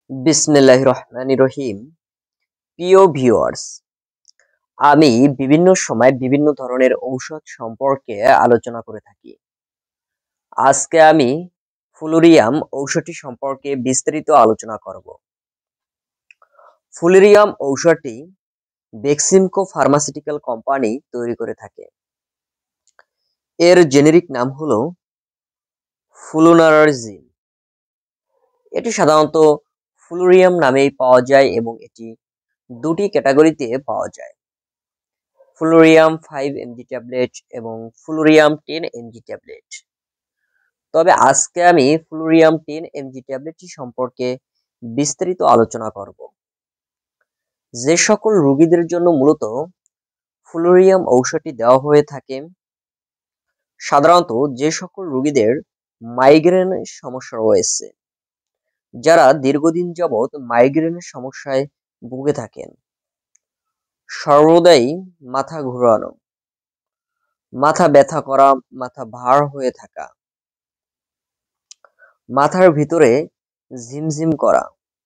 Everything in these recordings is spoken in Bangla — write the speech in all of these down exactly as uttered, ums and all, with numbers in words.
বিসমিল্লাহির রহমানির রহিম। প্রিয় ভিউয়ার্স, আমি বিভিন্ন সময় বিভিন্ন ধরনের ঔষধ সম্পর্কে আলোচনা করে থাকি। আজকে আমি ফ্লুরিয়াম ঔষধটি সম্পর্কে বিস্তারিত আলোচনা করব। ফ্লুরিয়াম ঔষধটি বেক্সিমকো ফার্মাসিউটিক্যাল কোম্পানি তৈরি করে থাকে। এর জেনেরিক নাম হলো ফ্লুনারাজিন। এটি সাধারণত ফ্লুরিয়াম নামেই পাওয়া যায় এবং এটি দুটি ক্যাটাগরিতে পাওয়া যায়: ফ্লুরিয়াম ফাইভ এমজি ট্যাবলেট এবং ফ্লুরিয়াম টেন এমজি ট্যাবলেট। তবে আজকে আমি ফ্লুরিয়াম টেন এমজি ট্যাবলেটটি সম্পর্কে বিস্তারিত আলোচনা করব। যে সকল রোগীদের জন্য মূলত ফ্লুরিয়াম ঔষধটি দেওয়া হয়ে থাকে, সাধারণত যে সকল রোগীদের মাইগ্রেন সমস্যা রয়েছে, যারা দীর্ঘদিন যাবৎ মাইগ্রেনের সমস্যায় ভুগে থাকেন, সর্বদাই মাথা ঘুরানো, মাথা ব্যথা করা, মাথা ভার হয়ে থাকা, মাথার ভিতরে ঝিমঝিম করা,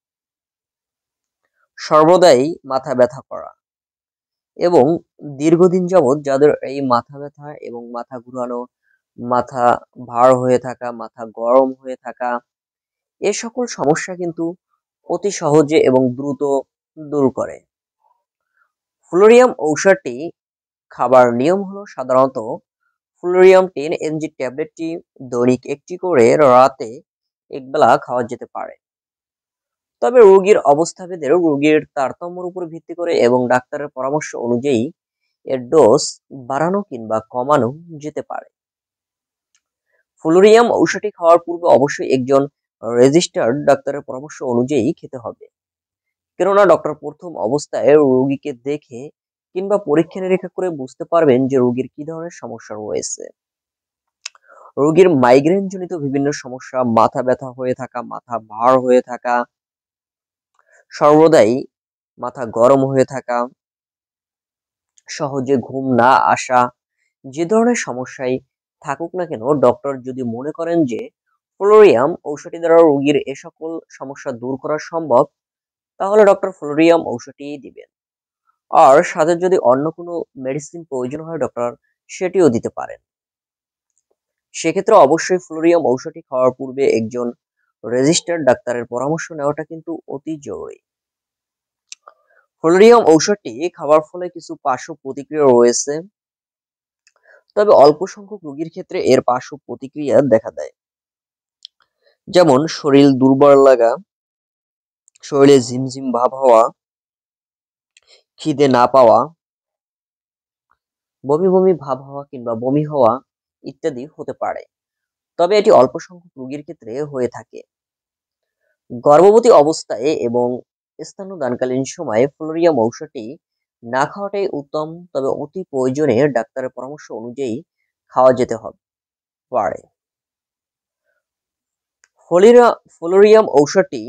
সর্বদাই মাথা ব্যথা করা এবং দীর্ঘদিন যাবৎ যাদের এই মাথা ব্যথা এবং মাথা ঘুরানো, মাথা ভার হয়ে থাকা, মাথা গরম হয়ে থাকা, এ সকল সমস্যা কিন্তু অতি সহজে এবং দ্রুত দূর করে। ফ্লুরিয়াম ঔষধটি খাবার নিয়ম হলো সাধারণত ফ্লুরিয়াম টেন এমজি ট্যাবলেটটি দৈনিক একটি করে রাতে একবেলা খাওয়া যেতে পারে। তবে রোগীর অবস্থাভেদে রোগীর তারতম্যের উপর ভিত্তি করে এবং ডাক্তারের পরামর্শ অনুযায়ী এর ডোজ বাড়ানো কিংবা কমানো যেতে পারে। ফ্লুরিয়াম ঔষধটি খাওয়ার পূর্বে অবশ্যই একজন রেজিস্টার্ড ডাক্তারের পরামর্শ অনুযায়ী খেতে হবে, কেননা ডক্টর প্রথম অবস্থায় রোগীকে দেখে কিংবা পরীক্ষা নিরীক্ষা করে বুঝতে পারবেন যে রোগীর কি ধরনের সমস্যা রয়েছে। রোগীর মাইগ্রেন জনিত বিভিন্ন সমস্যা, মাথা ব্যথা হয়ে থাকা, মাথা ভার হয়ে থাকা, সর্বদাই মাথা গরম হয়ে থাকা, সহজে ঘুম না আসা, যে ধরনের সমস্যায় থাকুক না কেন, ডক্টর যদি মনে করেন যে ফ্লোরিয়াম ঔষধটি দ্বারা রোগীর এ সকল সমস্যা দূর করা সম্ভব, তাহলে ডক্টর ফ্লোরিয়াম ঔষধটি দিবেন। আর সাথে যদি অন্য কোনো মেডিসিন প্রয়োজন হয়, ডক্টর সেটিও দিতে পারেন। সেক্ষেত্রে অবশ্যই ফ্লোরিয়াম ঔষধটি খাওয়ার পূর্বে একজন রেজিস্টার্ড ডাক্তারের পরামর্শ নেওয়াটা কিন্তু অতি জরুরি। ফ্লোরিয়াম ঔষধটি খাওয়ার ফলে কিছু পার্শ্ব প্রতিক্রিয়া রয়েছে, তবে অল্প সংখ্যক রোগীর ক্ষেত্রে এর পার্শ্ব প্রতিক্রিয়া দেখা দেয়, যেমন শরীর দুর্বল লাগা, শরীরে ঝিমঝিম ভাব হওয়া, খিদে না পাওয়া, বমি বমি ভাব হওয়া কিংবা বমি হওয়া ইত্যাদি হতে পারে। তবে এটি অল্প সংখ্যক রোগীর ক্ষেত্রে হয়ে থাকে। গর্ভবতী অবস্থায় এবং স্তন্যদানকালীন সময়ে ফ্লোরিয়াম ঔষধটি না খাওয়াটাই উত্তম, তবে অতি প্রয়োজনে ডাক্তারের পরামর্শ অনুযায়ী খাওয়া যেতে হবে পারে। ফ্লোরিয়াম ঔষধটি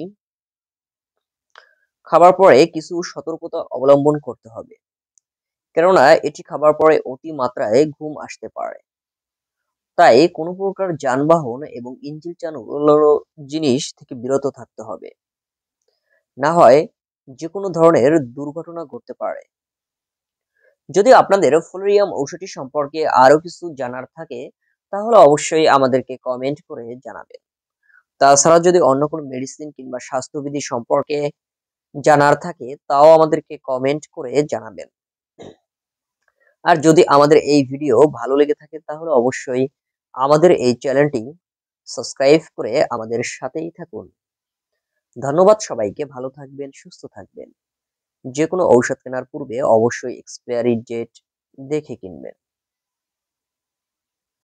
খাবার পরে কিছু সতর্কতা অবলম্বন করতে হবে, কেননা এটি খাবার পরে অতি মাত্রায় ঘুম আসতে পারে। তাই কোনো প্রকার যানবাহন এবং ইঞ্জিন চালানো জিনিস থেকে বিরত থাকতে হবে, না হয় যে কোনো ধরনের দুর্ঘটনা ঘটতে পারে। যদি আপনাদের ফ্লোরিয়াম ঔষধটি সম্পর্কে আরো কিছু জানার থাকে, তাহলে অবশ্যই আমাদেরকে কমেন্ট করে জানাবেন। তাছাড়া যদি অন্য কোনো মেডিসিন কিংবা স্বাস্থ্যবিধি সম্পর্কে জানার থাকে, তাও আমাদেরকে কমেন্ট করে জানাবেন। আর যদি আমাদের এই ভিডিও ভালো লেগে থাকে, তাহলে অবশ্যই আমাদের এই চ্যানেলটি সাবস্ক্রাইব করে আমাদের সাথেই থাকুন। ধন্যবাদ সবাইকে। ভালো থাকবেন, সুস্থ থাকবেন। যে কোনো ঔষধ কেনার পূর্বে অবশ্যই এক্সপায়ারি ডেট দেখে কিনবেন।